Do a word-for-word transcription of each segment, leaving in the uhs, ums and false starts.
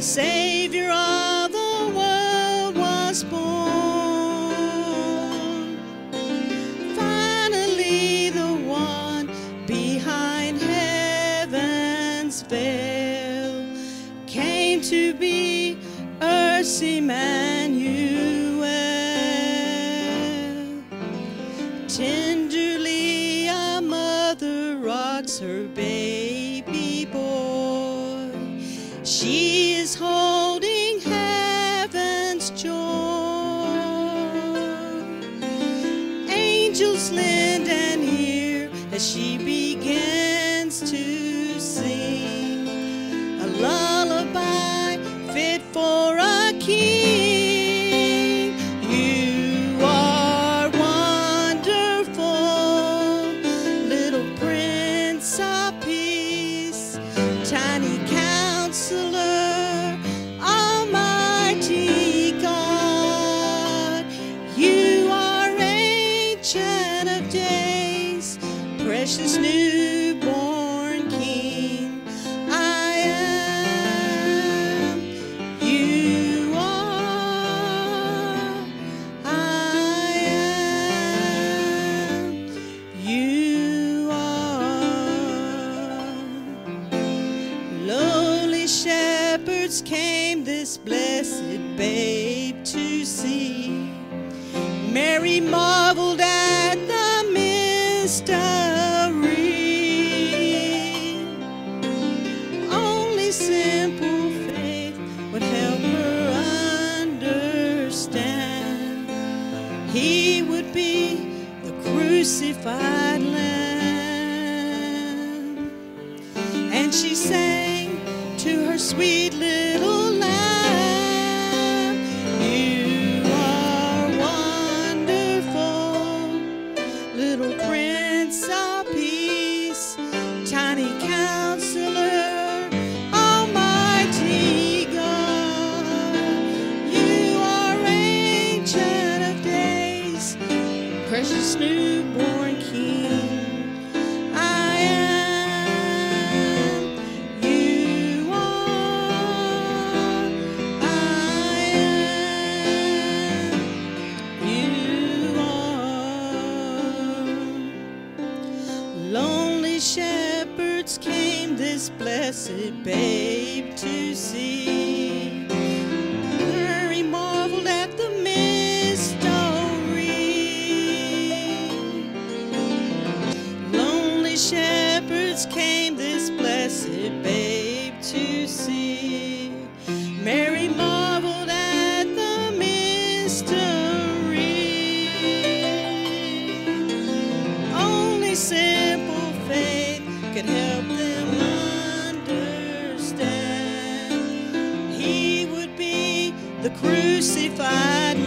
Savior of the world was born. Finally, the one behind heaven's veil came to be earth's Emmanuel. Tenderly, a mother rocks her baby boy. She is holding heaven's joy. Angels lend an ear as she begins to sing a lullaby fit for a king. You are wonderful, little Prince of Peace, tiny Counselor, Almighty God. You are Ancient of Days, precious newborn King. I am, you are, I am, you are. Lowly shepherds came this blessed babe to see. Mary marveled at the mystery. Only simple faith would help her understand he would be the crucified Lamb. And she sang to her sweet little lamb, you are wonderful, little Prince of Peace, tiny Counselor, Almighty God. You are Ancient of Days, precious newborn King. I am, you are, I am, you are. Lonely shepherds came this blessed babe to see. Mary marveled at the mystery. Lonely shepherds came this blessed babe to see. Mary marveled at the mystery. Only simple faith could help them understand he would be the crucified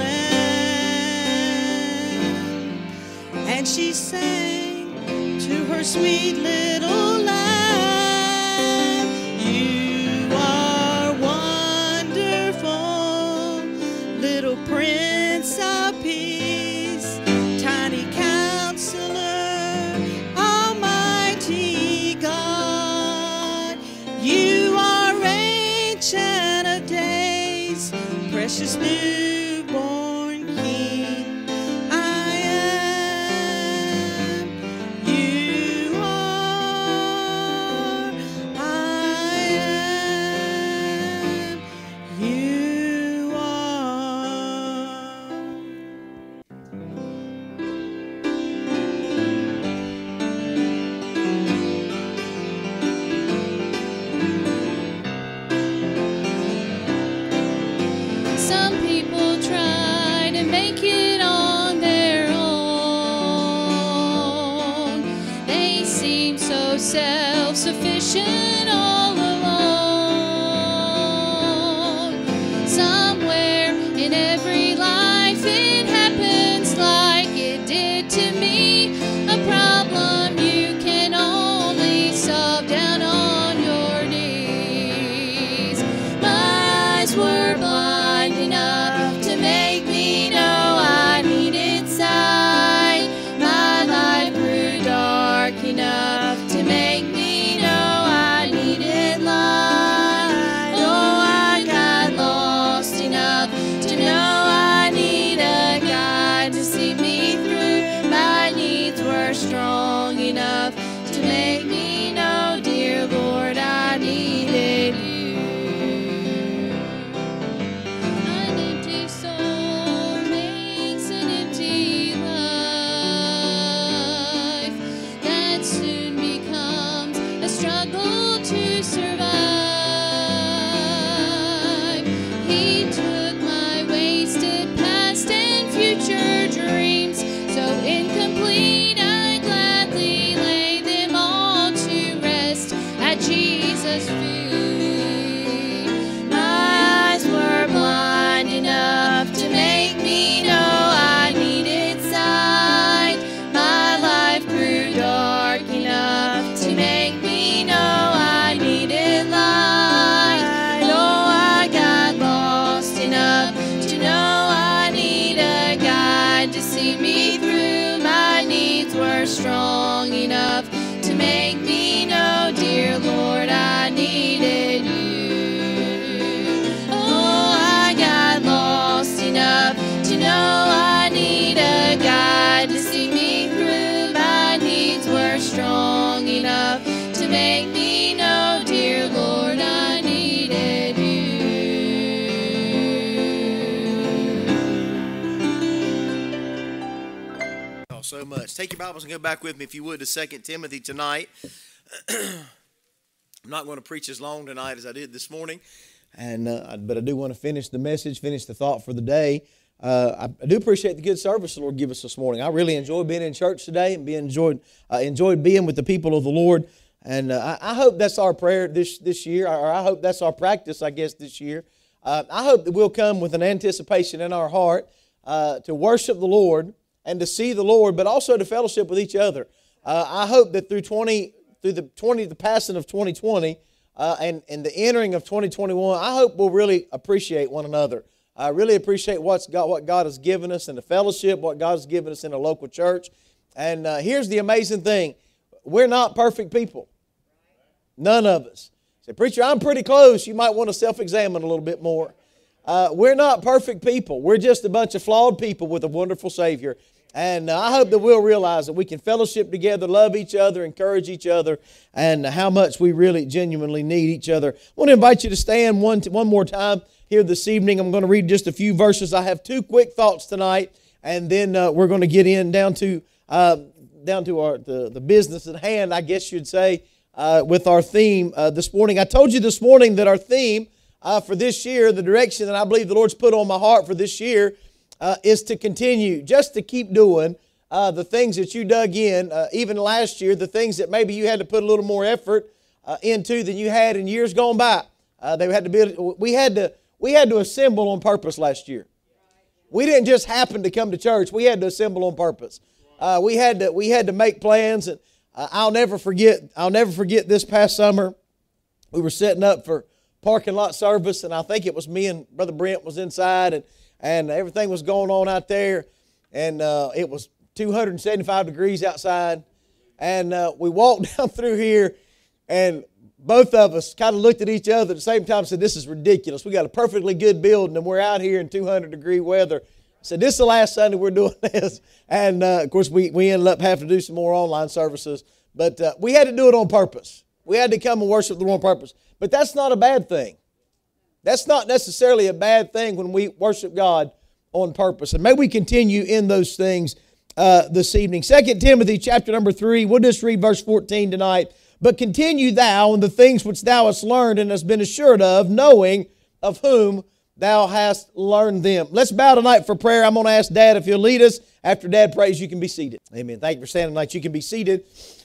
Lamb. And she sang to her sweet little lamb, you are wonderful, little Prince of Peace, tiny Counselor, Almighty God. You are Ancient of Days, precious newborn King. I am, you are, I am, you are. Some people try to make it on their own. They seem so self-sufficient all alone. Somewhere in every life it happens like it did to me. A problem you can only solve down on your knees. My eyes were blind enough to make me know I needed sight. My life grew dark enough to make me know I needed Jesus free. My eyes were blind enough to make me know I needed sight. My life grew dark enough to make me know I needed light. Oh, I got lost enough to know I need a guide to see me through. My needs were strong enough to make me know, dear Lord, I needed you. Oh, I got lost enough to know I need a guide to see me through. My needs were strong enough to make me know, dear Lord, I needed you. Oh, so much. Take your Bibles and go back with me, if you would, to Second Timothy tonight. I'm not going to preach as long tonight as I did this morning, and uh, but I do want to finish the message, finish the thought for the day. Uh, I, I do appreciate the good service the Lord gave us this morning. I really enjoyed being in church today and being enjoyed uh, enjoyed being with the people of the Lord. And uh, I, I hope that's our prayer this this year, or I hope that's our practice, I guess, this year. Uh, I hope that we'll come with an anticipation in our heart uh, to worship the Lord and to see the Lord, but also to fellowship with each other. Uh, I hope that through twenty through the twenty the passing of twenty twenty uh, and and the entering of twenty twenty-one, I hope we'll really appreciate one another. I really appreciate what's God, what God has given us in the fellowship, what God has given us in a local church. And uh, here's the amazing thing: we're not perfect people. None of us. Say, preacher, I'm pretty close. You might want to self-examine a little bit more. Uh, we're not perfect people. We're just a bunch of flawed people with a wonderful Savior. And uh, I hope that we'll realize that we can fellowship together, love each other, encourage each other, and how much we really genuinely need each other. I want to invite you to stand one, one more time here this evening. I'm going to read just a few verses. I have two quick thoughts tonight, and then uh, we're going to get in down to uh, down to our the, the business at hand, I guess you'd say, uh, with our theme uh, this morning. I told you this morning that our theme uh, for this year, the direction that I believe the Lord's put on my heart for this year, Uh, is to continue, just to keep doing uh, the things that you dug in, uh, even last year, the things that maybe you had to put a little more effort uh, into than you had in years gone by. Uh, they had to be, we had to, we had to assemble on purpose last year. We didn't just happen to come to church. We had to assemble on purpose. Uh, we had to, we had to make plans, and uh, I'll never forget. I'll never forget this past summer. We were setting up for parking lot service, and I think it was me and Brother Brent was inside, and. And everything was going on out there, and uh, it was two hundred seventy-five degrees outside. And uh, we walked down through here, and both of us kind of looked at each other at the same time and said, this is ridiculous. We got a perfectly good building, and we're out here in two hundred degree weather. I said, this is the last Sunday we're doing this. And, uh, of course, we, we ended up having to do some more online services. But uh, we had to do it on purpose. We had to come and worship the Lord on purpose. But that's not a bad thing. That's not necessarily a bad thing when we worship God on purpose. And may we continue in those things uh, this evening. Second Timothy chapter number three, we'll just read verse fourteen tonight. But continue thou in the things which thou hast learned and hast been assured of, knowing of whom thou hast learned them. Let's bow tonight for prayer. I'm going to ask Dad if he'll lead us. After Dad prays, you can be seated. Amen. Thank you for standing tonight. You can be seated.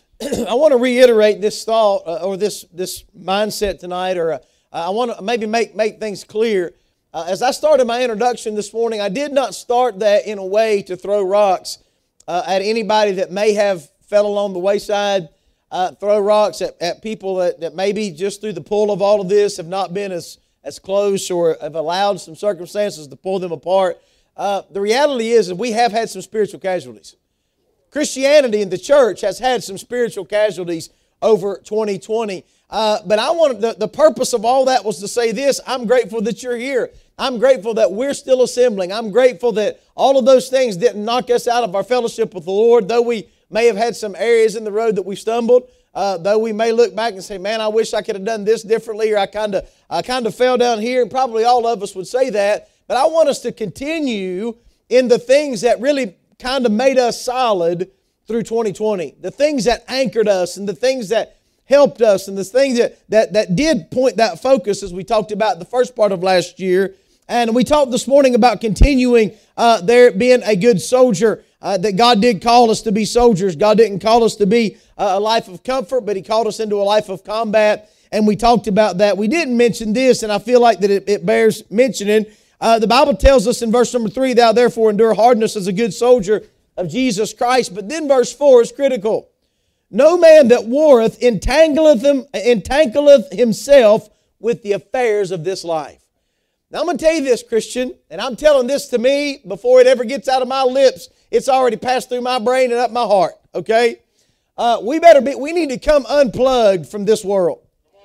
I want to reiterate this thought uh, or this, this mindset tonight, or uh, I want to maybe make, make things clear. Uh, as I started my introduction this morning, I did not start that in a way to throw rocks uh, at anybody that may have fell along the wayside, uh, throw rocks at, at people that, that maybe just through the pull of all of this have not been as, as close or have allowed some circumstances to pull them apart. Uh, the reality is that we have had some spiritual casualties. Christianity in the church has had some spiritual casualties over twenty twenty. Uh, but I wanted the, the purpose of all that was to say this: I'm grateful that you're here. I'm grateful that we're still assembling. I'm grateful that all of those things didn't knock us out of our fellowship with the Lord, though we may have had some areas in the road that we stumbled. Uh, though we may look back and say, man, I wish I could have done this differently, or I kind of I kind of fell down here, and probably all of us would say that. But I want us to continue in the things that really kind of made us solid through twenty twenty. The things that anchored us and the things that helped us and the things that, that, that did point that focus, as we talked about the first part of last year. And we talked this morning about continuing uh, there being a good soldier, uh, that God did call us to be soldiers. God didn't call us to be uh, a life of comfort, but He called us into a life of combat. and we talked about that. We didn't mention this, and I feel like that it, it bears mentioning. Uh, the Bible tells us in verse number three, thou therefore endure hardness as a good soldier of Jesus Christ. But then verse four is critical. No man that warreth entangleth, him, entangleth himself with the affairs of this life. Now I'm going to tell you this, Christian, and I'm telling this to me before it ever gets out of my lips. It's already passed through my brain and up my heart, okay? Uh, we better be, we need to come unplugged from this world.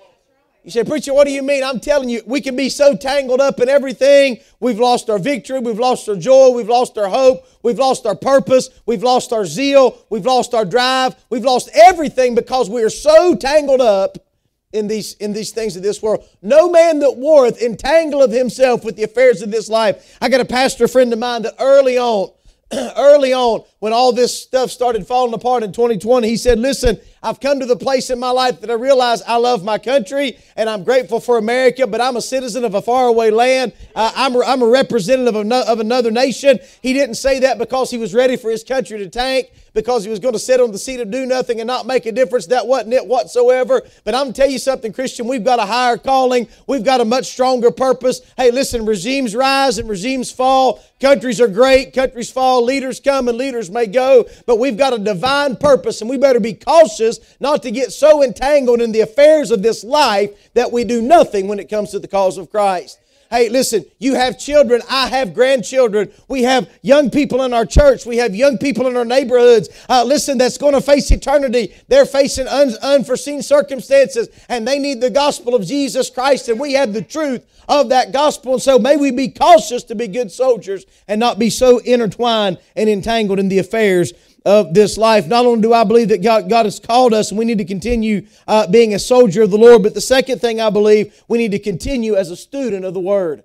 You say, preacher, what do you mean? I'm telling you, we can be so tangled up in everything. We've lost our victory. We've lost our joy. We've lost our hope. We've lost our purpose. We've lost our zeal. We've lost our drive. We've lost everything because we are so tangled up in these, in these things of this world. No man that warreth entangleth himself with the affairs of this life. I got a pastor friend of mine that early on, early on, when all this stuff started falling apart in twenty twenty, he said, listen, I've come to the place in my life that I realize I love my country and I'm grateful for America, but I'm a citizen of a faraway land. Uh, I'm, a, I'm a representative of, no, of another nation. He didn't say that because he was ready for his country to tank, because he was going to sit on the seat of do nothing and not make a difference. That wasn't it whatsoever. But I'm going to tell you something, Christian. We've got a higher calling. We've got a much stronger purpose. Hey, listen, regimes rise and regimes fall. Countries are great. Countries fall. Leaders come and leaders may go. But we've got a divine purpose, and we better be cautious not to get so entangled in the affairs of this life that we do nothing when it comes to the cause of Christ. Hey, listen, you have children. I have grandchildren. We have young people in our church. We have young people in our neighborhoods. Uh, listen, that's going to face eternity. They're facing un- unforeseen circumstances, and they need the gospel of Jesus Christ, and we have the truth of that gospel. And so may we be cautious to be good soldiers and not be so intertwined and entangled in the affairs of this life. Not only do I believe that God, God has called us and we need to continue uh, being a soldier of the Lord, but the second thing I believe, we need to continue as a student of the Word.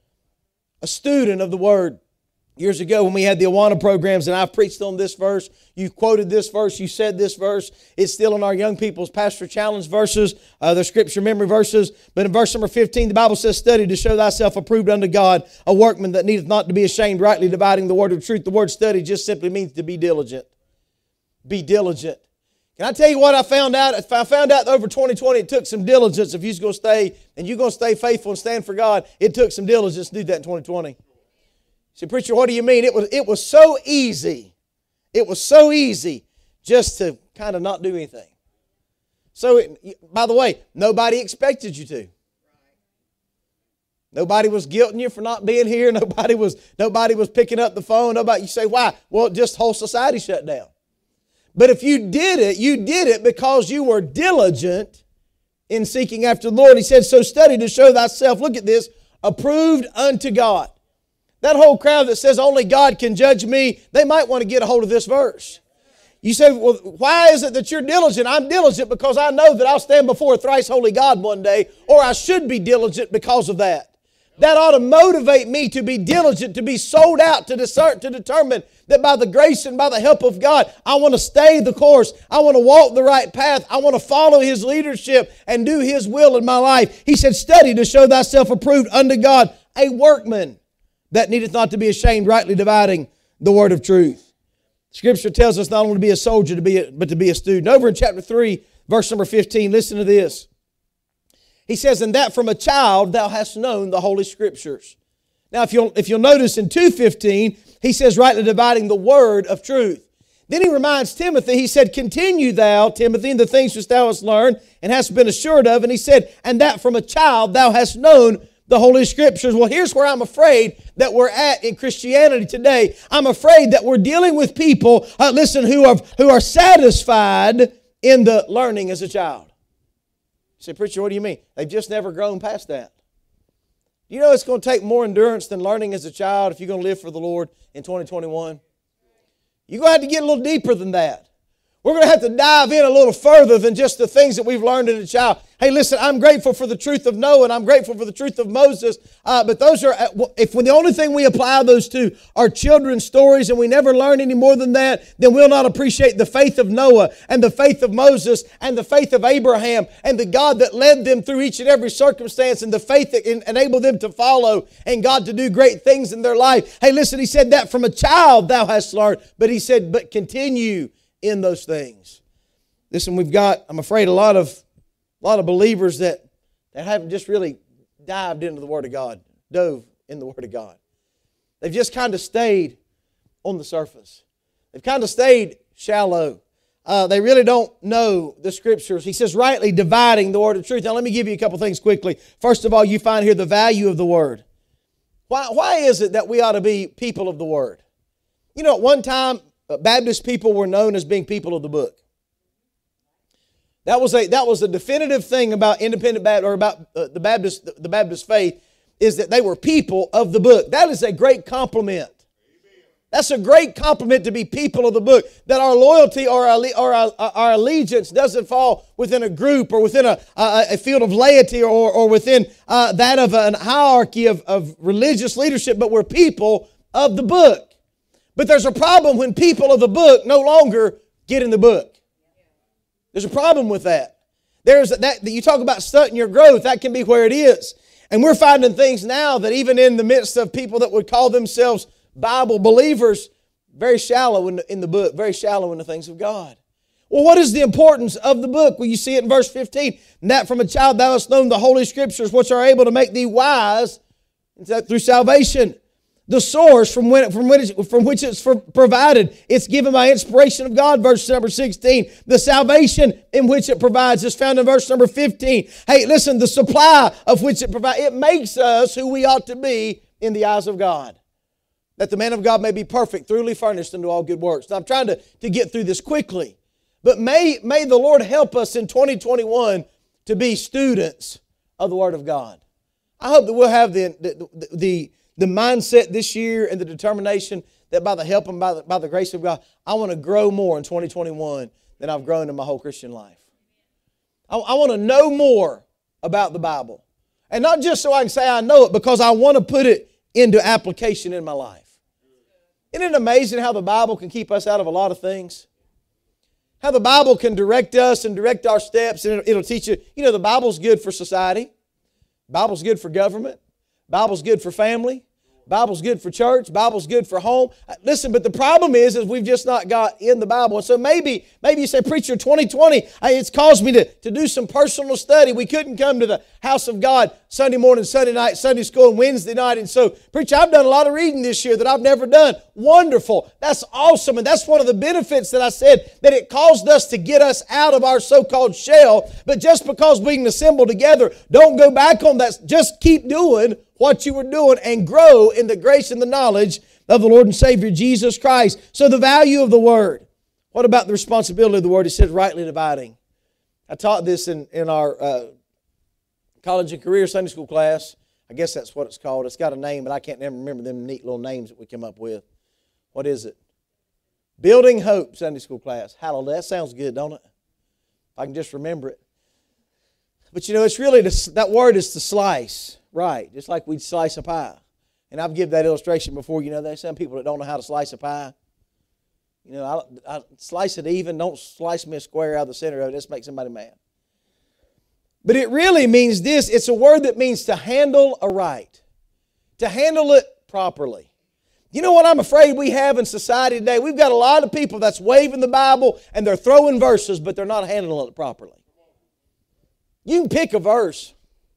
A student of the Word. Years ago when we had the Awana programs and I preached on this verse, you quoted this verse, you said this verse. It's still in our young people's pastor challenge verses, uh, their scripture memory verses. But in verse number fifteen, the Bible says, study to show thyself approved unto God, a workman that needeth not to be ashamed, rightly dividing the word of truth. The word study just simply means to be diligent. Be diligent. Can I tell you what I found out? If I found out over twenty twenty, it took some diligence. If you're going to stay and you're going to stay faithful and stand for God, it took some diligence to do that in twenty twenty. See, preacher, what do you mean? It was, it was so easy. It was so easy just to kind of not do anything. So, it, by the way, nobody expected you to. Nobody was guilting you for not being here. Nobody was, nobody was picking up the phone. Nobody, you say, why? Well, just whole society shut down. But if you did it, you did it because you were diligent in seeking after the Lord. He said, so study to show thyself, look at this, approved unto God. That whole crowd that says only God can judge me, they might want to get a hold of this verse. You say, well, why is it that you're diligent? I'm diligent because I know that I'll stand before a thrice holy God one day, or I should be diligent because of that. That ought to motivate me to be diligent, to be sold out, to discern, to determine that by the grace and by the help of God, I want to stay the course. I want to walk the right path. I want to follow His leadership and do His will in my life. He said, study to show thyself approved unto God, a workman that needeth not to be ashamed, rightly dividing the word of truth. Scripture tells us not only to be a soldier, to be a, but to be a student. Over in chapter three, verse number fifteen, listen to this. He says, and that from a child thou hast known the Holy Scriptures. Now, if you'll, if you'll notice in two fifteen, he says, rightly dividing the word of truth. Then he reminds Timothy, he said, continue thou, Timothy, in the things which thou hast learned and hast been assured of. And he said, and that from a child thou hast known the Holy Scriptures. Well, here's where I'm afraid that we're at in Christianity today. I'm afraid that we're dealing with people, uh, listen, who are, who are satisfied in the learning as a child. You say, preacher, what do you mean? They've just never grown past that. You know it's going to take more endurance than learning as a child if you're going to live for the Lord in twenty twenty-one. You're going to have to get a little deeper than that. We're going to have to dive in a little further than just the things that we've learned as a child. Hey, listen, I'm grateful for the truth of Noah and I'm grateful for the truth of Moses. Uh, but those are, if when the only thing we apply those to are children's stories and we never learn any more than that, then we'll not appreciate the faith of Noah and the faith of Moses and the faith of Abraham and the God that led them through each and every circumstance and the faith that enabled them to follow and God to do great things in their life. Hey, listen, he said that from a child thou hast learned, but he said, but continue in those things. Listen, we've got, I'm afraid, a lot of A lot of believers that, that haven't just really dived into the Word of God, dove in the Word of God. They've just kind of stayed on the surface. They've kind of stayed shallow. Uh, they really don't know the Scriptures. He says, rightly dividing the word of truth. Now, let me give you a couple things quickly. First of all, you find here the value of the Word. Why, why is it that we ought to be people of the Word? You know, at one time, Baptist people were known as being people of the book. That was a that was a definitive thing about independent Baptist, or about uh, the Baptist the Baptist faith, is that they were people of the book. That is a great compliment. That's a great compliment to be people of the book. That our loyalty or our, or our, our allegiance doesn't fall within a group or within a, a, a field of laity or, or within uh, that of an hierarchy of, of religious leadership, but we're people of the book. But there's a problem when people of the book no longer get in the book. There's a problem with that. There's that, you talk about stunting your growth, that can be where it is. And we're finding things now that even in the midst of people that would call themselves Bible believers, very shallow in the, in the book, very shallow in the things of God. Well, what is the importance of the book? Well, you see it in verse fifteen. And that from a child thou hast known the Holy Scriptures, which are able to make thee wise through salvation. The source from, when, from, when it's, from which it's for, provided, it's given by inspiration of God, verse number sixteen. The salvation in which it provides is found in verse number fifteen. Hey, listen, the supply of which it provides, it makes us who we ought to be in the eyes of God. That the man of God may be perfect, thoroughly furnished unto all good works. Now, I'm trying to, to get through this quickly. But may, may the Lord help us in twenty twenty-one to be students of the Word of God. I hope that we'll have the, the, the, the mindset this year and the determination that by the help and by the, by the grace of God, I want to grow more in twenty twenty-one than I've grown in my whole Christian life. I, I want to know more about the Bible. And not just so I can say I know it, because I want to put it into application in my life. Isn't it amazing how the Bible can keep us out of a lot of things? How the Bible can direct us and direct our steps, and it'll teach you, you know, the Bible's good for society. The Bible's good for government. The Bible's good for family. The Bible's good for church. The Bible's good for home. Listen, but the problem is, is we've just not got in the Bible. And so maybe, maybe you say, preacher, twenty twenty, it's caused me to, to do some personal study. We couldn't come to the house of God Sunday morning, Sunday night, Sunday school, and Wednesday night. And so, preacher, I've done a lot of reading this year that I've never done. Wonderful. That's awesome. And that's one of the benefits that I said, that it caused us to get us out of our so-called shell. But just because we can assemble together, don't go back on that. Just keep doing what you were doing and grow in the grace and the knowledge of the Lord and Savior Jesus Christ. So the value of the Word. What about the responsibility of the Word? It says rightly dividing. I taught this in, in our uh, college and career Sunday school class. I guess that's what it's called. It's got a name, but I can't never remember them neat little names that we come up with. What is it? Building Hope Sunday school class. Hallelujah. That sounds good, don't it? If I can just remember it. But you know, it's really, to, that word is to slice. Right, just like we'd slice a pie. And I've given that illustration before. You know, there's some people that don't know how to slice a pie. You know, I, I slice it even. Don't slice me a square out of the center of it. Just make somebody mad. But it really means this. It's a word that means to handle aright. To handle it properly. You know what I'm afraid we have in society today? We've got a lot of people that's waving the Bible and they're throwing verses, but they're not handling it properly. You can pick a verse.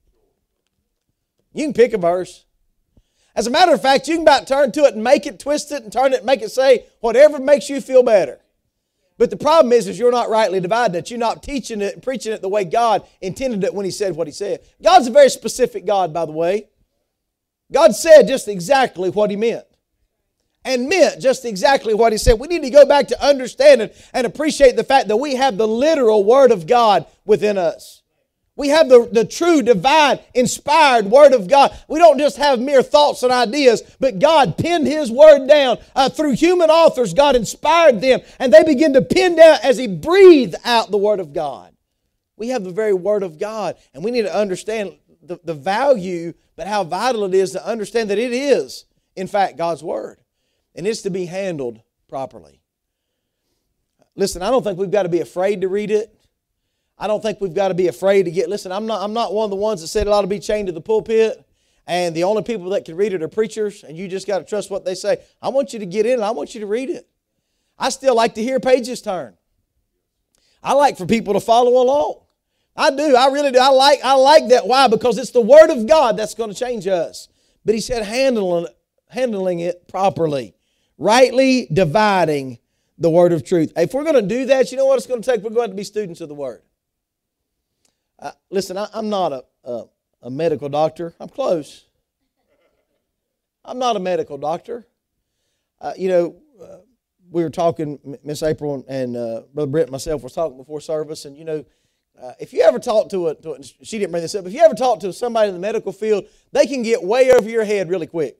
You can pick a verse. As a matter of fact, you can about turn to it and make it, twist it, and turn it and make it say whatever makes you feel better. But the problem is, is you're not rightly dividing it. You're not teaching it and preaching it the way God intended it when He said what He said. God's a very specific God, by the way. God said just exactly what He meant. And meant just exactly what He said. We need to go back to understanding and appreciate the fact that we have the literal Word of God within us. We have the, the true, divine, inspired Word of God. We don't just have mere thoughts and ideas, but God penned His Word down. Uh, through human authors, God inspired them, and they begin to pen down as He breathed out the Word of God. We have the very Word of God, and we need to understand the, the value, but how vital it is to understand that it is, in fact, God's Word. And it's to be handled properly. Listen, I don't think we've got to be afraid to read it. I don't think we've got to be afraid to get, listen, I'm not, I'm not one of the ones that said it ought to be chained to the pulpit, and the only people that can read it are preachers, and you just got to trust what they say. I want you to get in and I want you to read it. I still like to hear pages turn. I like for people to follow along. I do. I really do. I like, I like that. Why? Because it's the Word of God that's going to change us. But he said handling, handling it properly. Rightly dividing the Word of truth. If we're going to do that, you know what it's going to take? We're going to be students of the Word. Uh, listen, I, I'm not a, a, a medical doctor. I'm close. I'm not a medical doctor. Uh, you know, uh, we were talking, Miss April and uh, Brother Brent and myself were talking before service, and you know, uh, if you ever talk to a, to a, she didn't bring this up, if you ever talk to somebody in the medical field, they can get way over your head really quick.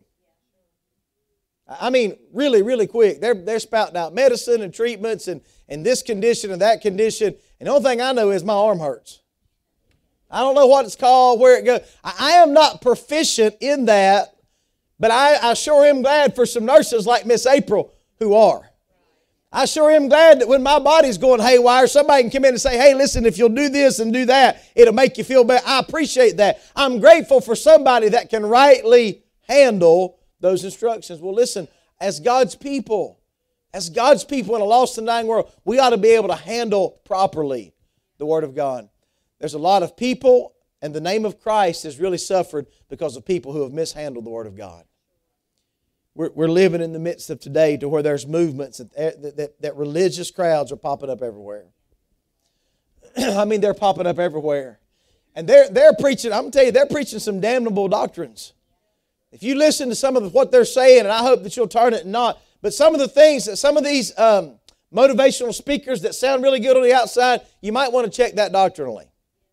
I mean, really, really quick. They're, they're spouting out medicine and treatments and, and this condition and that condition, and the only thing I know is my arm hurts. I don't know what it's called, where it goes. I, I am not proficient in that, but I, I sure am glad for some nurses like Miss April who are. I sure am glad that when my body's going haywire, somebody can come in and say, hey, listen, if you'll do this and do that, it'll make you feel better. I appreciate that. I'm grateful for somebody that can rightly handle those instructions. Well, listen, as God's people, as God's people in a lost and dying world, we ought to be able to handle properly the Word of God. There's a lot of people, and the name of Christ has really suffered because of people who have mishandled the Word of God. We're, we're living in the midst of today to where there's movements that, that, that religious crowds are popping up everywhere. I mean, they're popping up everywhere. And they're, they're preaching, I'm going to tell you, they're preaching some damnable doctrines. If you listen to some of what they're saying, and I hope that you'll turn it and not, but some of the things, that some of these um, motivational speakers that sound really good on the outside, you might want to check that doctrinally.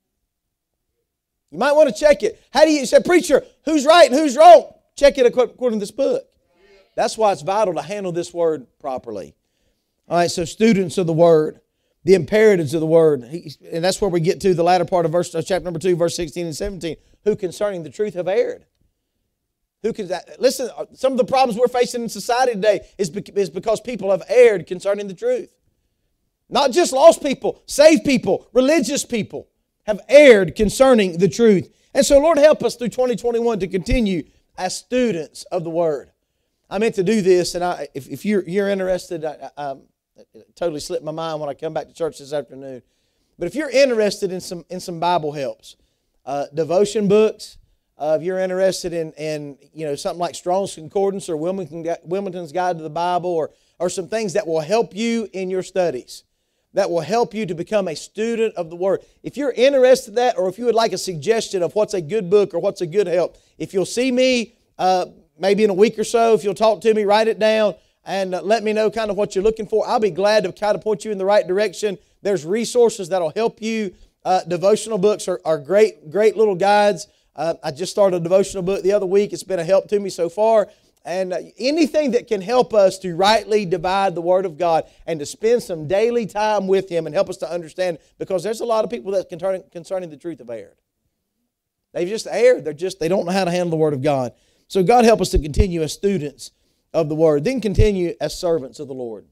You might want to check it. How do you, you say, preacher, who's right and who's wrong? Check it according to this book. That's why it's vital to handle this Word properly. All right, so students of the Word, the imperatives of the Word, and that's where we get to the latter part of verse, chapter number two, verse sixteen and seventeen, who concerning the truth have erred. Who can, listen, some of the problems we're facing in society today is because people have erred concerning the truth. Not just lost people, saved people, religious people have erred concerning the truth. And so, Lord, help us through twenty twenty-one to continue as students of the Word. I meant to do this, and I, if, if you're, you're interested, I, I, it totally slipped my mind when I come back to church this afternoon. But if you're interested in some in some Bible helps, uh, devotion books, uh, if you're interested in, in you know something like Strong's Concordance or Wilmington, Wilmington's Guide to the Bible, or or some things that will help you in your studies, that will help you to become a student of the Word. If you're interested in that, or if you would like a suggestion of what's a good book or what's a good help, if you'll see me, uh, maybe in a week or so, if you'll talk to me, write it down, and uh, let me know kind of what you're looking for. I'll be glad to kind of point you in the right direction. There's resources that'll help you. Uh, devotional books are, are great, great little guides. Uh, I just started a devotional book the other week. It's been a help to me so far. And uh, anything that can help us to rightly divide the Word of God and to spend some daily time with Him and help us to understand, because there's a lot of people that concerning, concerning the truth have erred. They've just erred. They're just, they don't know how to handle the Word of God. So God help us to continue as students of the Word, then continue as servants of the Lord.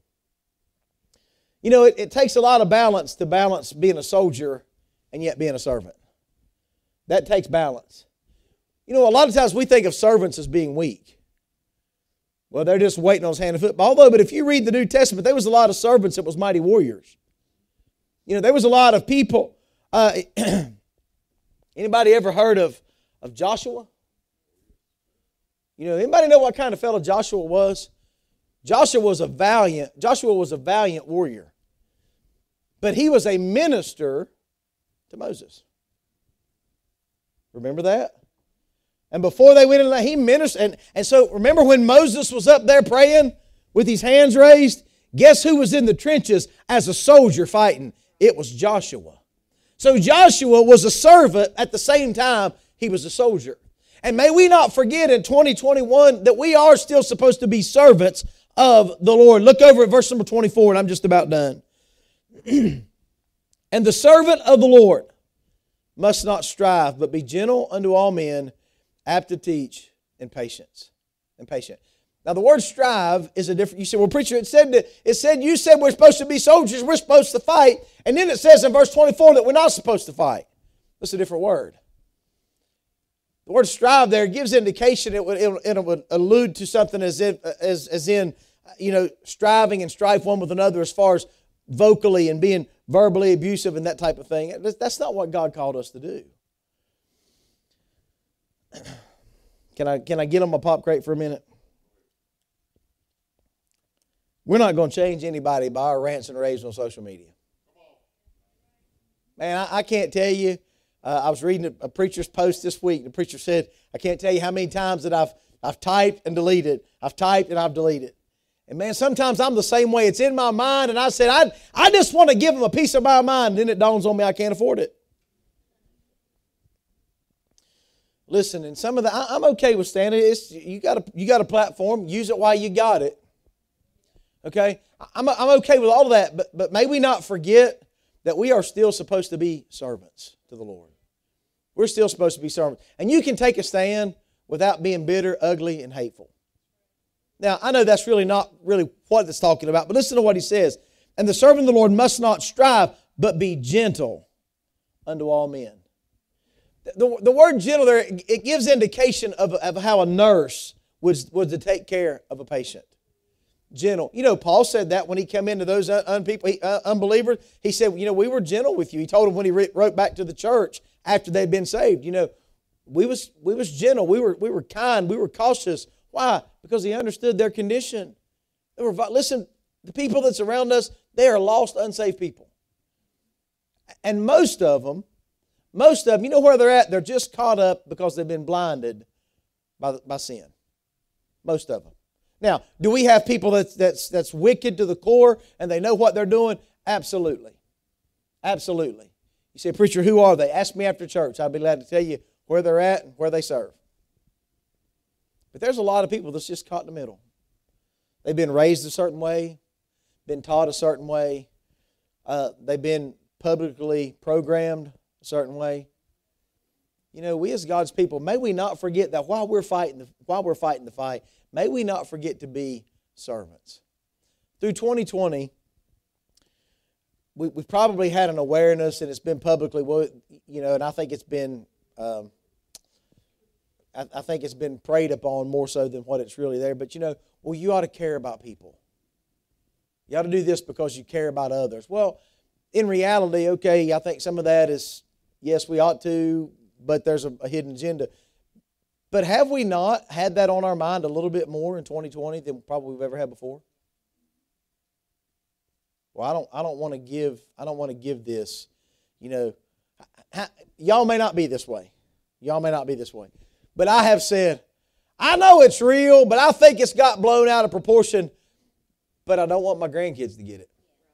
You know, it, it takes a lot of balance to balance being a soldier and yet being a servant. That takes balance. You know, a lot of times we think of servants as being weak. Well, they're just waiting on his hand and foot. Although, but if you read the New Testament, there was a lot of servants that was mighty warriors. You know, there was a lot of people. Uh, anybody ever heard of, of Joshua? You know, anybody know what kind of fellow Joshua was? Joshua was a valiant, Joshua was a valiant warrior. But he was a minister to Moses. Remember that? And before they went in, he ministered. And, and so remember when Moses was up there praying with his hands raised? Guess who was in the trenches as a soldier fighting? It was Joshua. So Joshua was a servant at the same time he was a soldier. And may we not forget in twenty twenty-one that we are still supposed to be servants of the Lord. Look over at verse number twenty-four, and I'm just about done. And the servant of the Lord must not strive, but be gentle unto all men, apt to teach, and patience. And patient. Now the word strive is a different. You say, well, preacher, it said that it said you said we're supposed to be soldiers, we're supposed to fight, and then it says in verse twenty-four that we're not supposed to fight. That's a different word. The word strive there gives indication it would, it would allude to something as if as, as in, you know, striving and strife one with another as far as vocally and being verbally abusive and that type of thing. That's not what God called us to do. Can I, can I get on my pop crate for a minute? We're not going to change anybody by our rants and raves on social media. Man, I, I can't tell you. Uh, I was reading a, a preacher's post this week. The preacher said, I can't tell you how many times that I've, I've typed and deleted. I've typed and I've deleted. And man, sometimes I'm the same way. It's in my mind, and I said, I, I just want to give them a piece of my mind. And then it dawns on me I can't afford it. Listen, and some of the, I, I'm okay with standing. It's, you got a, you got a platform. Use it while you got it. Okay? I'm, I'm okay with all of that, but, but may we not forget that we are still supposed to be servants to the Lord. We're still supposed to be servants. And you can take a stand without being bitter, ugly, and hateful. Now, I know that's really not really what it's talking about, but listen to what he says. And the servant of the Lord must not strive, but be gentle unto all men. The, the word gentle there, it gives indication of, of how a nurse was, was to take care of a patient. Gentle. You know, Paul said that when he came into those un- people, uh, unbelievers. He said, you know, we were gentle with you. He told them when he re- wrote back to the church after they'd been saved, you know, we was we was gentle. We were we were kind. We were cautious. Why? Because he understood their condition. They were, listen, the people that's around us, they are lost, unsaved people. And most of them, most of them, you know where they're at? They're just caught up because they've been blinded by, by sin. Most of them. Now, do we have people that's, that's, that's wicked to the core and they know what they're doing? Absolutely. Absolutely. You say, preacher, who are they? Ask me after church. I'll be glad to tell you where they're at and where they serve. But there's a lot of people that's just caught in the middle. They've been raised a certain way, been taught a certain way. Uh, they've been publicly programmed a certain way. You know, we as God's people, may we not forget that while we're fighting the, while we're fighting the fight, may we not forget to be servants. Through twenty twenty, we, we've probably had an awareness, and it's been publicly, well, you know, and I think it's been, um, I, I think it's been preyed upon more so than what it's really there. But you know, well, you ought to care about people. You ought to do this because you care about others. Well, in reality, okay, I think some of that is, yes, we ought to, but there's a, a hidden agenda. But have we not had that on our mind a little bit more in twenty twenty than probably we've ever had before? Well, I don't I don't want to give I don't want to give this, you know, y'all may not be this way. Y'all may not be this way. But I have said, I know it's real, but I think it's got blown out of proportion, but I don't want my grandkids to get it.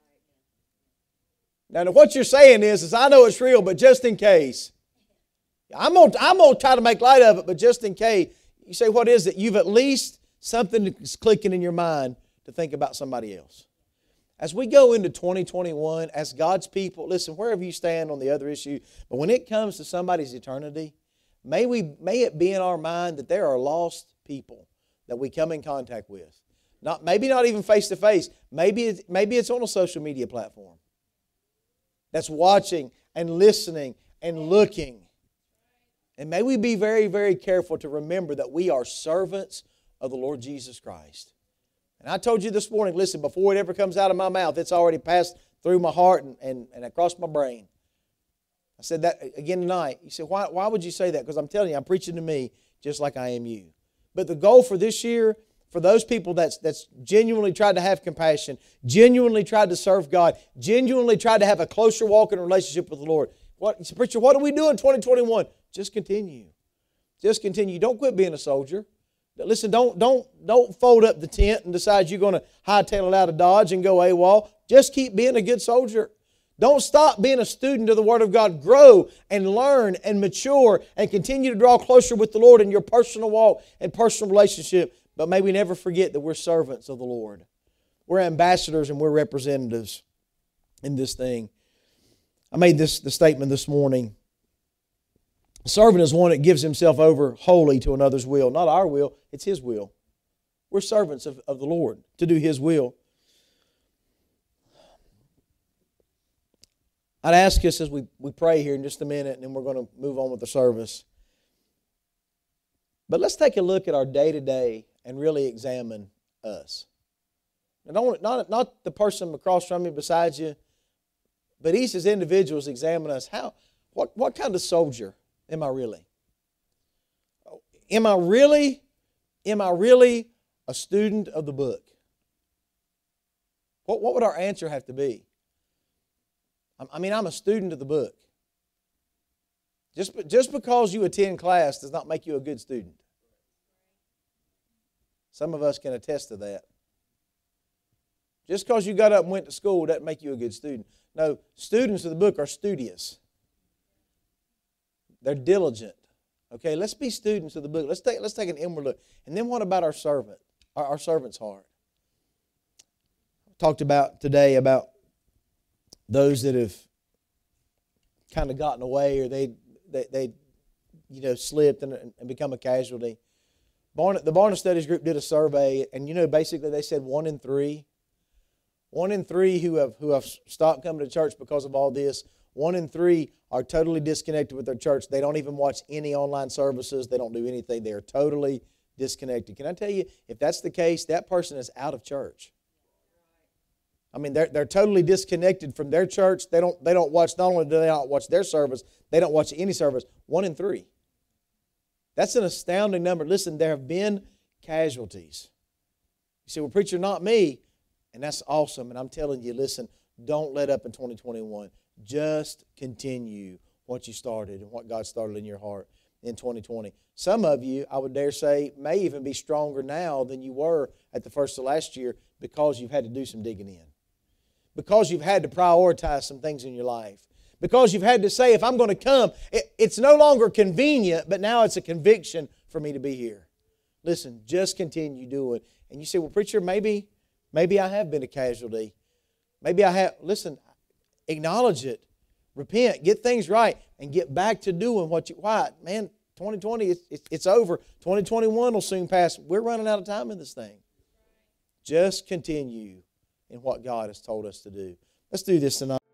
Now, what you're saying is, is I know it's real, but just in case, I'm going to I'm gonna try to make light of it, but just in case, you say, what is it? You've at least something that's clicking in your mind to think about somebody else. As we go into twenty twenty-one, as God's people, listen, wherever you stand on the other issue, but when it comes to somebody's eternity, may we may it be in our mind that there are lost people that we come in contact with. Not maybe not even face to face. Maybe it's, maybe it's on a social media platform that's watching and listening and looking. And may we be very, very careful to remember that we are servants of the Lord Jesus Christ. And I told you this morning, listen, before it ever comes out of my mouth, it's already passed through my heart and, and, and across my brain. I said that again tonight. You said, why, why would you say that? Because I'm telling you, I'm preaching to me just like I am you. But the goal for this year, for those people that's, that's genuinely tried to have compassion, genuinely tried to serve God, genuinely tried to have a closer walk in a relationship with the Lord. What, said, preacher, what do we do in twenty twenty-one? Just continue. Just continue. Don't quit being a soldier. Listen, don't, don't, don't fold up the tent and decide you're going to hightail it out of Dodge and go AWOL. Just keep being a good soldier. Don't stop being a student of the Word of God. Grow and learn and mature and continue to draw closer with the Lord in your personal walk and personal relationship. But may we never forget that we're servants of the Lord. We're ambassadors and we're representatives in this thing. I made this the statement this morning. A servant is one that gives himself over wholly to another's will. Not our will, it's His will. We're servants of, of the Lord to do His will. I'd ask us as we, we pray here in just a minute, and then we're going to move on with the service. But let's take a look at our day-to-day and really examine us. Not, not, not the person across from you, beside you, but each as individuals examine us. How, what, what kind of soldier am I really? Am I really, am I really a student of the book? What, what would our answer have to be? I mean, I'm a student of the book. Just, just because you attend class does not make you a good student. Some of us can attest to that. Just because you got up and went to school doesn't make you a good student. No, students of the book are studious. They're diligent. Okay, let's be students of the book. Let's take, let's take an inward look. And then what about our servant, our, our servant's heart? Talked about today about those that have kind of gotten away, or they, they, they you know, slipped and, and become a casualty. Barna, the Barna Studies Group did a survey, and you know, basically they said one in three, one in three who have who have stopped coming to church because of all this, one in three are totally disconnected with their church. They don't even watch any online services. They don't do anything. They are totally disconnected. Can I tell you, if that's the case, that person is out of church. I mean, they're, they're totally disconnected from their church. They don't, they don't watch, not only do they not watch their service, they don't watch any service. One in three. That's an astounding number. Listen, there have been casualties. You say, well, preacher, not me. And that's awesome. And I'm telling you, listen, don't let up in twenty twenty-one. Just continue what you started and what God started in your heart in twenty twenty. Some of you, I would dare say, may even be stronger now than you were at the first of last year because you've had to do some digging in. Because you've had to prioritize some things in your life. Because you've had to say, if I'm going to come, it, it's no longer convenient, but now it's a conviction for me to be here. Listen, just continue doing. And you say, well, preacher, maybe, maybe I have been a casualty. Maybe I have. Listen, acknowledge it. Repent. Get things right. And get back to doing what you... Why? Man, twenty twenty, it's, it's, it's over. twenty twenty-one will soon pass. We're running out of time in this thing. Just continue in what God has told us to do. Let's do this tonight.